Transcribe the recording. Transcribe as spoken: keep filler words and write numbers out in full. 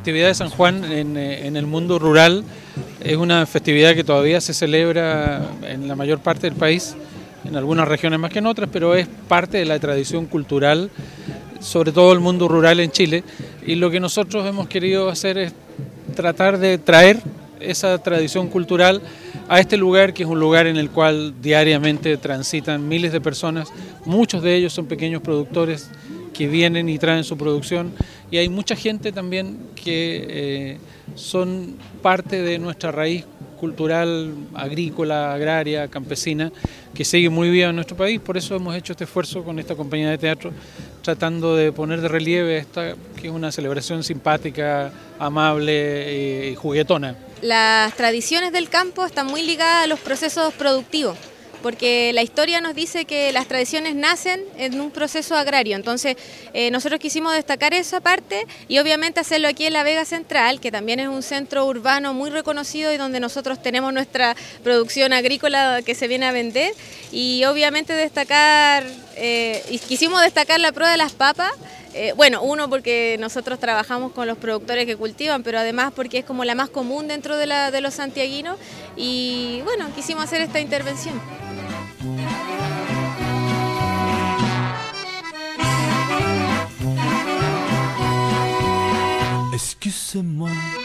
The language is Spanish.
festividad de San Juan en, en el mundo rural es una festividad que todavía se celebra en la mayor parte del país, en algunas regiones más que en otras, pero es parte de la tradición cultural, sobre todo el mundo rural en Chile, y lo que nosotros hemos querido hacer es tratar de traer esa tradición cultural a este lugar, que es un lugar en el cual diariamente transitan miles de personas, muchos de ellos son pequeños productores que vienen y traen su producción, y hay mucha gente también que eh, son parte de nuestra raíz cultural, agrícola, agraria, campesina, que sigue muy viva en nuestro país. Por eso hemos hecho este esfuerzo con esta compañía de teatro, tratando de poner de relieve esta, que es una celebración simpática, amable y juguetona. Las tradiciones del campo están muy ligadas a los procesos productivos, porque la historia nos dice que las tradiciones nacen en un proceso agrario. Entonces eh, nosotros quisimos destacar esa parte y obviamente hacerlo aquí en la Vega Central, que también es un centro urbano muy reconocido y donde nosotros tenemos nuestra producción agrícola que se viene a vender, y obviamente destacar, eh, y quisimos destacar la prueba de las papas. Eh, bueno, uno porque nosotros trabajamos con los productores que cultivan, pero además porque es como la más común dentro de, la, de los santiaguinos, y bueno, quisimos hacer esta intervención. Excusez-moi.